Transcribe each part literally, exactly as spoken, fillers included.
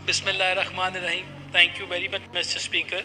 बिस्मिल्लाहिर्रहमानिर्रहीम। Thank you very much mister speaker.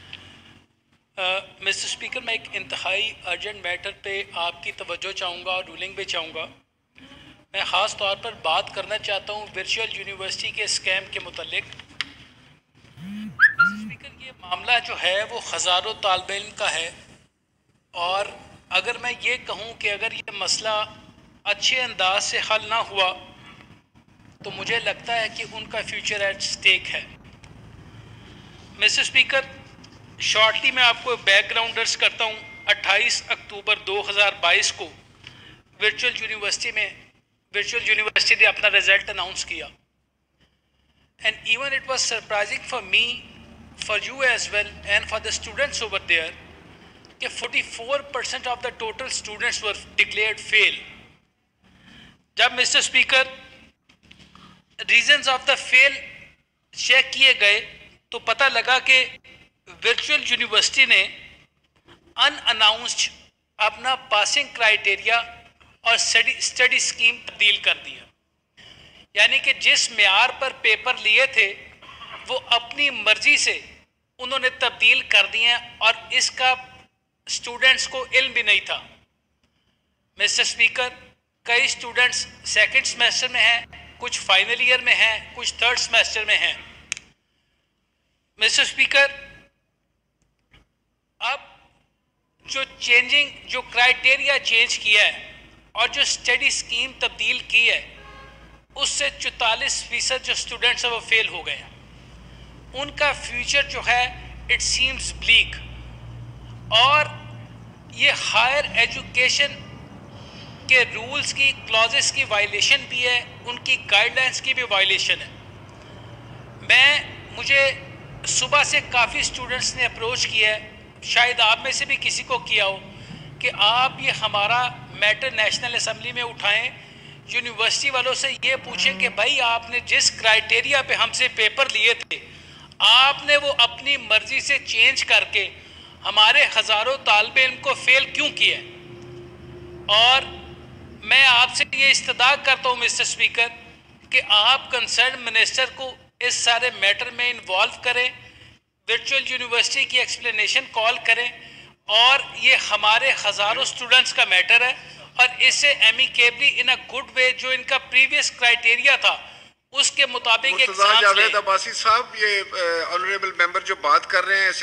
Mister speaker, मैं एक इंतहाई अर्जेंट मैटर पे आपकी तवज्जो चाहूँगा और रूलिंग भी चाहूँगा। मैं ख़ास तौर पर बात करना चाहता हूँ वर्चुअल यूनिवर्सिटी के स्कैम के मुतल्लिक। मिस्टर स्पीकर, ये मामला जो है वो हज़ारों तालिब इल्म का है, और अगर मैं ये कहूँ कि अगर ये मसला अच्छे अंदाज से हल ना हुआ तो मुझे लगता है कि उनका फ्यूचर एट स्टेक है। मिस्टर स्पीकर, शॉर्टली मैं आपको बैकग्राउंडर्स करता हूँ। अट्ठाईस अक्टूबर दो हज़ार बाईस को वर्चुअल यूनिवर्सिटी में वर्चुअल यूनिवर्सिटी ने अपना रिजल्ट अनाउंस किया, and even it was surprising for me, for you as well, and for the students over there कि चौवालीस percent of the total students were declared fail. जब mister speaker reasons of the fail check किए गए तो पता लगा कि virtual university ने अनअनाउंस्ड अपना पासिंग क्राइटेरिया और स्टडी स्टडी स्कीम तब्दील कर दिया। यानी कि जिस मेयार पर पेपर लिए थे वो अपनी मर्जी से उन्होंने तब्दील कर दिए, और इसका स्टूडेंट्स को इल्म भी नहीं था। मिस्टर स्पीकर, कई स्टूडेंट्स सेकंड सेमेस्टर में हैं, कुछ फाइनल ईयर में हैं, कुछ थर्ड सेमेस्टर में हैं। मिस्टर स्पीकर, अब जो चेंजिंग जो क्राइटेरिया चेंज किया है और जो स्टडी स्कीम तब्दील की है, उससे चौतालीस फीसद जो स्टूडेंट्स हैं वो फेल हो गए हैं। उनका फ्यूचर जो है इट सीम्स ब्लीक, और ये हायर एजुकेशन के रूल्स की क्लॉजेस की वायलेशन भी है, उनकी गाइडलाइंस की भी वायलेशन है। मैं मुझे सुबह से काफ़ी स्टूडेंट्स ने अप्रोच किया है, शायद आप में से भी किसी को किया हो, कि आप ये हमारा मैटर नेशनल असेंबली में उठाएं, यूनिवर्सिटी वालों से ये पूछें कि भाई आपने जिस क्राइटेरिया पे हमसे पेपर लिए थे, आपने वो अपनी मर्जी से चेंज करके हमारे हज़ारों तालिब इल्म को फेल क्यों किया। और मैं आपसे ये इस्तदा करता हूँ मिस्टर स्पीकर कि आप कंसर्न मिनिस्टर को इस सारे मैटर में इन्वॉल्व करें, वर्चुअल यूनिवर्सिटी की एक्सप्लेनेशन कॉल करें, और ये हमारे हज़ारों स्टूडेंट्स का मैटर है, और इससे amicably in a good way जो इनका प्रीवियस क्राइटेरिया था उसके मुताबिक मुर्तज़ा जावेद अब्बासी साहब, ये ऑनरेबल मेंबर जो बात कर रहे हैं